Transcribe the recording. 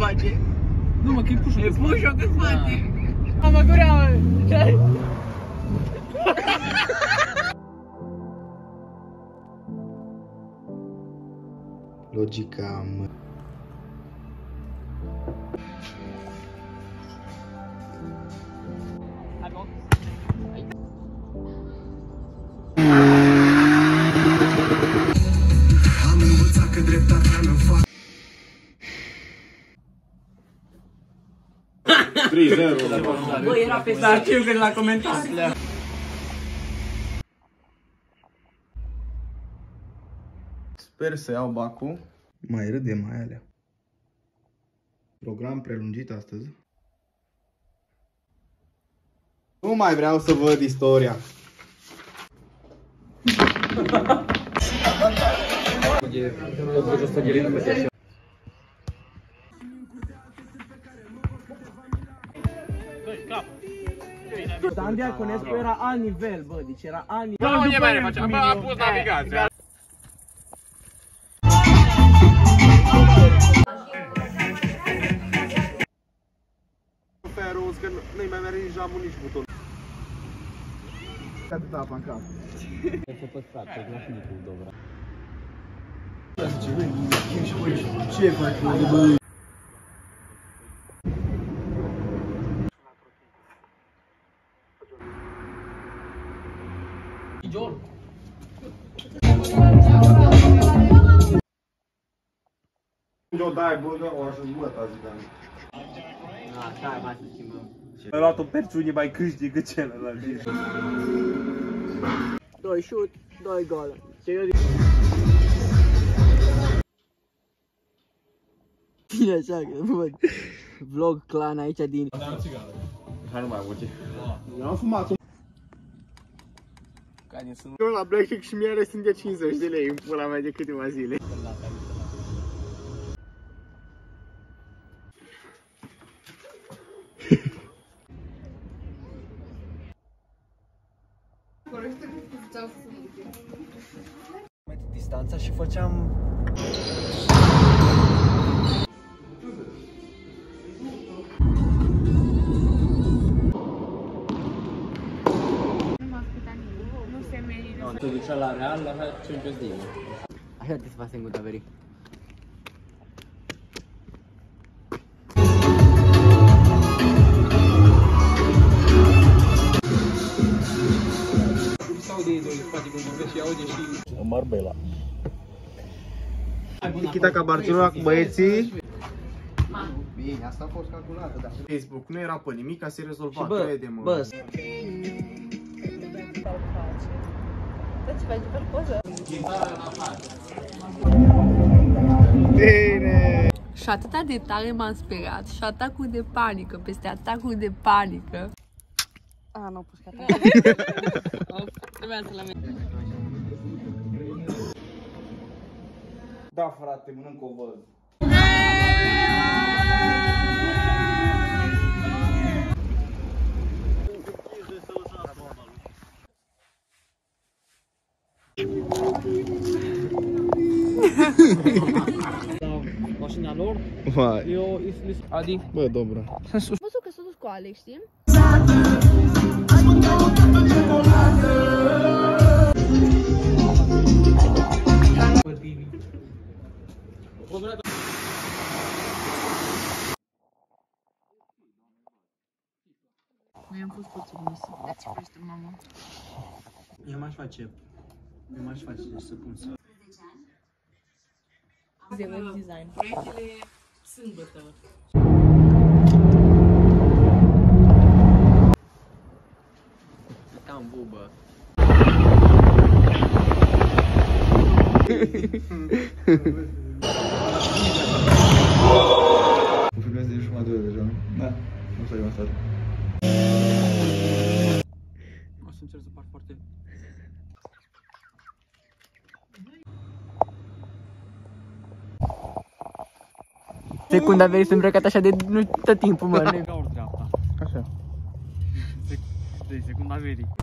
face. Nu mă, că e pușul. E pușul cât face. Mă gura, mă. Ce-ai? Logica, mă. Am învățat că dreptatea nu fac 3-0. Bă, era pe Dar știu că l-a comentat. Sper să iau bacul. Mai râde mai alea. Program prelungit astăzi. Nu mai vreau să văd istoria. Dan Diaconescu era alt nivel, bă, deci era alt nivel. Nu, ce mai facem? Bă, a pus navigația. Ferul, că nu-i mai merge nici jamul, nici buton. Atâta apa în cap. Ce faci, bă? John. Eu dai, bă, da, o ajung, bă, ta zic, Așa, mai să schimbăm. ai luat o perciune mai câștigă celălalt. 2 șut, 2 gol. Serios. Bine așa, că văd vlog clan aici din... Hai nu mai voce. Eu am fumat. Eu la Blackjack și mi-a restul de 50 de lei în pula mea de câteva zile. Distanța și făceam... Se ducea la Real, la Champions League. Așa te faci în Gutaveri. Marbella. Nikita ca Barcelona cu băieții. Bine, asta a fost calculată, da. Facebook nu era pe nimic, ca să-i rezolva, crede-mă. Bă, Bine! Și atâta de tare m-am speriat și atacul de panică peste atacul de panică. A, n-au pus cata. Trebuia să la mine. Da, frate, mănânc o văz. mașina lor, Vai. eu Adi. Bă, dobra. Am văzut că s-a dus cu Alex, știi? Noi am fost puțin nisipăți peste mama. Eu m-aș face să pun să... De web design. Proiectele sâmbătă. Cam bubă. O filmez de jumătate de ore deja, nu? Da. Nu s-a avanțat. O să încerc să par foarte... Secunda vei să îmbrăcat așa de nu tot timpul, mă. Gaur dreapta. Așa. De secunda verii.